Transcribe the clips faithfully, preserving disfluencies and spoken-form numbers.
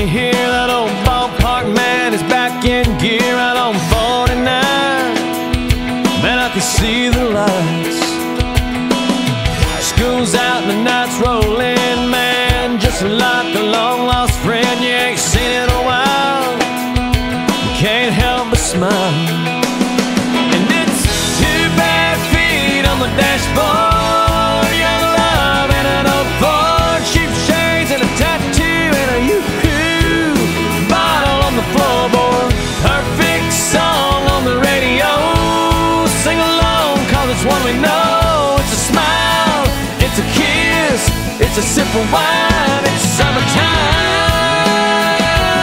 you hear that old ballpark man is back in gear out on forty-nine. Man, I can see the lights. School's out and the night's rolling, man, just like a long lost friend you ain't seen in a while. You can't help but smile. And it's two bare feet on the dashboard, young love and an old Ford, cheap shades and a tattoo and a yoo-hoo bottle on the floorboard. Perfect song on the radio, sing along cause it's one we know. It's a smile, it's a kiss, it's a sip of wine, it's summertime,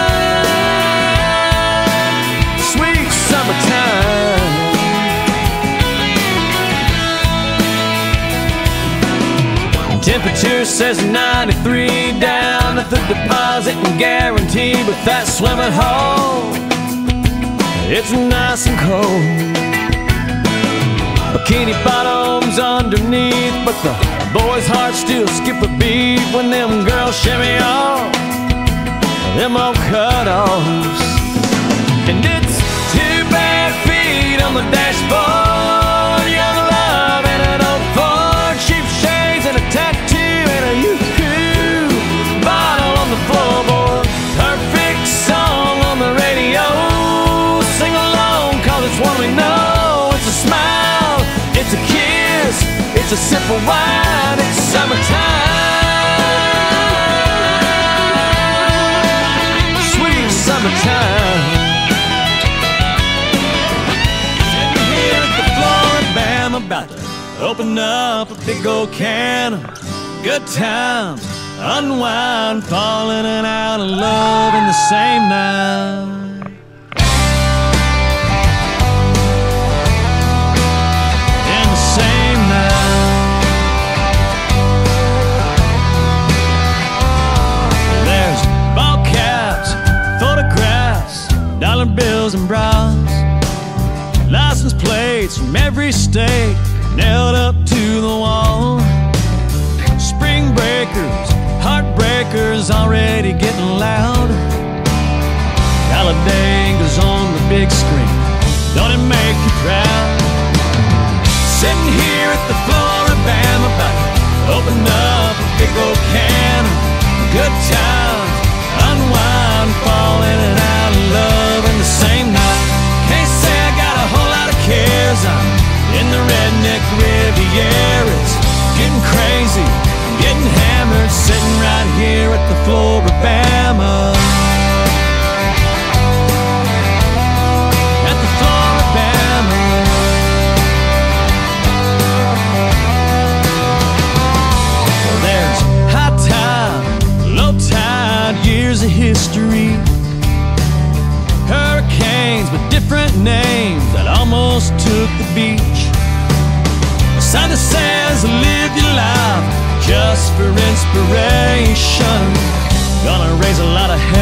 sweet summertime. Temperature says ninety-three down at the deposit and guarantee, but that swimming hole, it's nice and cold. Bikini bottoms underneath, but the boys' hearts still skip a beat when them girls shimmy off them old cut-offs. And it's two bare feet on the dashboard, young love and an old Ford, cheap shades and a tattoo and a yoo-hoo bottle on the floorboard. Perfect song on the radio, sing along cause it's one we know. It's a smile, it's a kiss, it's a sip of wine, it's summertime, sweet summertime. Sitting here at the Flora-Bama, about to open up a big old can of good times, unwind, falling and out of love in the same night. Bills and bras, license plates from every state nailed up to the wall. Spring breakers, heartbreakers already getting loud. Talladaga's on the big screen, don't it make you proud? Sitting here at the Flora-Bama, about to open up a big old can of good times, unwind, falling and out of love in the same night. Can't say I got a whole lot of cares, I'm in the redneck Riviera. It's getting crazy, I'm getting hammered, sitting right here at the Flora-Bama. At the Flora-Bama. Well, there's high tide, low tide, years of history, hurricanes with different names that almost took the beach. A sign that says live your life just for inspiration. Gonna raise a lot of hell